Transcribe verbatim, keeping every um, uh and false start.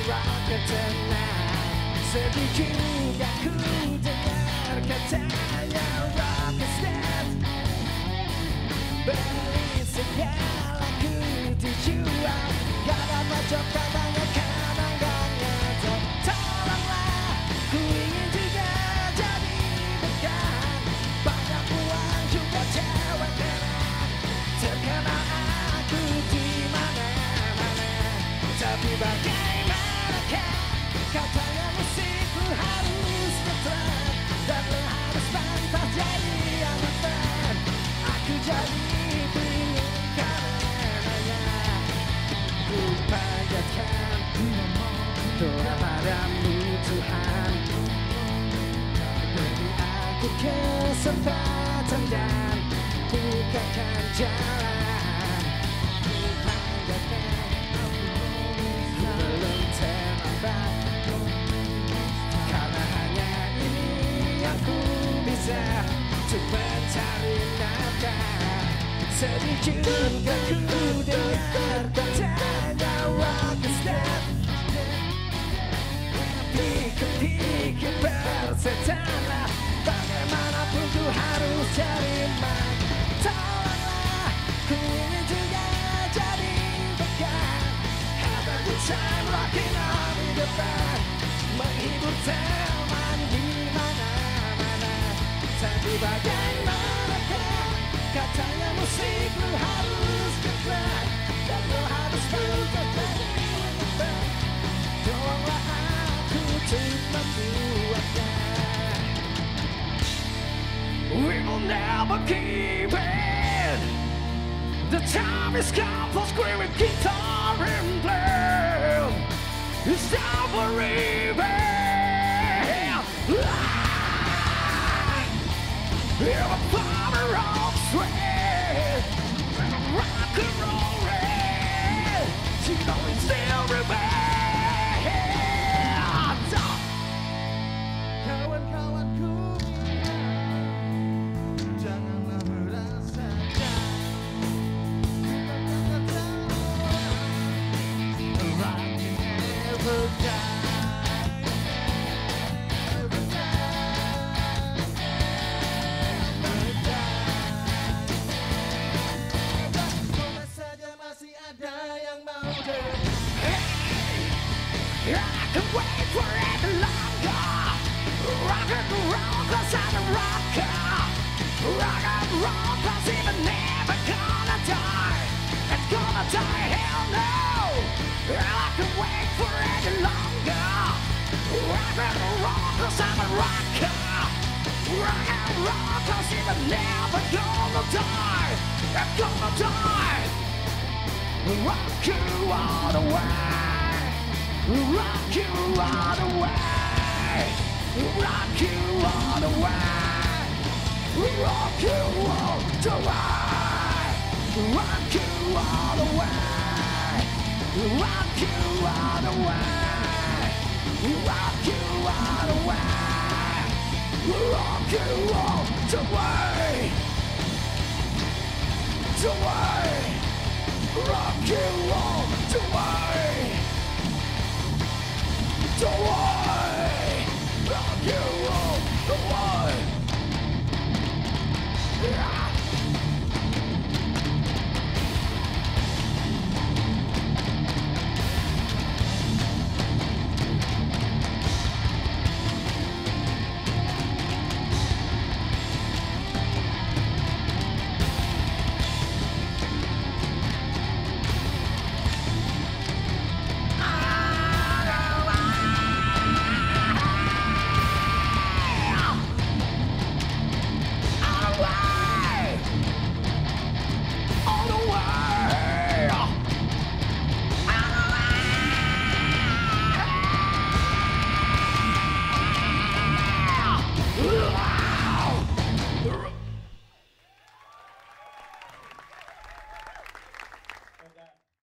rocker tonight. Sedih juga ku dengar katanya rock is dead. Beli segala ku dijual, gak dapat job katanya karena gak ngejob. Tolonglah, ku ingin juga jadi bekan. Banyak uang juga cewek keren, terkenal aku di mana-mana. Tapi bagaimanakah, katanya musikku harus ngetren, dan lo harus pantas jadi anak band. Aku jadi bingung karenanya. Ku panjatkan doa padamu Tuhan, beri aku kesempatan dan bukakan jalan. Ku panjatkan, belum terlambat, karena hanya ini yang ku bisa untuk mencari nafkah. Sedih juga ku dengar katanya rock is dead. Pikir-pikir bersetanlah, bagaimanapun ku harus cari mic. Tolonglah, ku ingin juga jadi bekan. Have a good time rocking on in the band, menghibur teman di mana-mana. Tapi bagaimanakah, katanya musik lu harus keren, dan lu harus pantas jadi band. Tolonglah aku untuk membuatnya. We will never give in. The time is come for screaming guitar and blame. It's time for rebel. You're a power of strength, rock and roll red. You know it's still remains. Kawan-kawanku, janganlah merasa rock can never die, never die, never die. Cuma saja masih ada yang mau dengar. Hey, I can wait for it longer. Rock and roll, cause I'm a rocker. Rock and roll, cause even never gonna die. It's gonna die, hell no. I can wait for any longer. Rock and roll, cause I'm a rocker. Rock and roll, cause even never gonna die. It's gonna die. Rock you all the way. Rock you all the way. Rock you all the way. Rock you all the way. Rock you all the way. Rock you all the way. Rock you all the way. Rock you all the way. The way. Rock you all the way. The way.